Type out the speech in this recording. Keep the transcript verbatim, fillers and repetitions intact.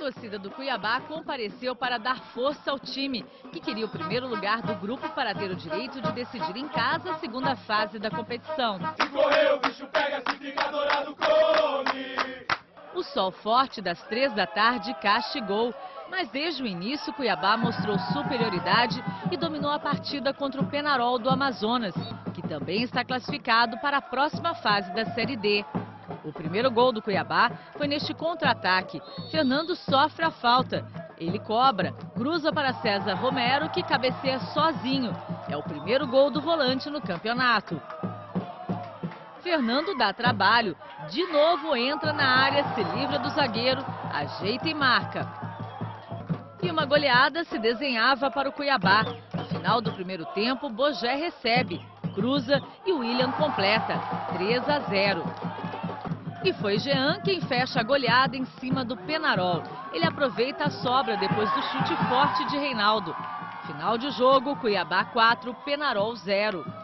torcida do Cuiabá compareceu para dar força ao time, que queria o primeiro lugar do grupo para ter o direito de decidir em casa a segunda fase da competição. Se correr, o bicho pega, se fica dourado, come. O sol forte das três da tarde castigou, mas desde o início Cuiabá mostrou superioridade e dominou a partida contra o Penarol do Amazonas, que também está classificado para a próxima fase da Série D. O primeiro gol do Cuiabá foi neste contra-ataque. Fernando sofre a falta. Ele cobra, cruza para César Romero, que cabeceia sozinho. É o primeiro gol do volante no campeonato. Fernando dá trabalho. De novo entra na área, se livra do zagueiro, ajeita e marca. E uma goleada se desenhava para o Cuiabá. No final do primeiro tempo, Bogé recebe, cruza e William completa. três a zero. E foi Jean quem fecha a goleada em cima do Penarol. Ele aproveita a sobra depois do chute forte de Reinaldo. Final de jogo, Cuiabá quatro, Penarol zero.